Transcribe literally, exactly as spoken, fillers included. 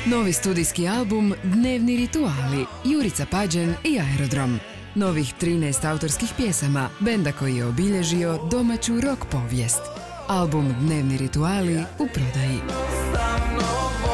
Novi studijski album Dnevni rituali, Jurica Pađen i Aerodrom. Novih trinaest autorskih pjesama, benda koji je obilježio domaću rock povijest. Album Dnevni rituali u prodaji.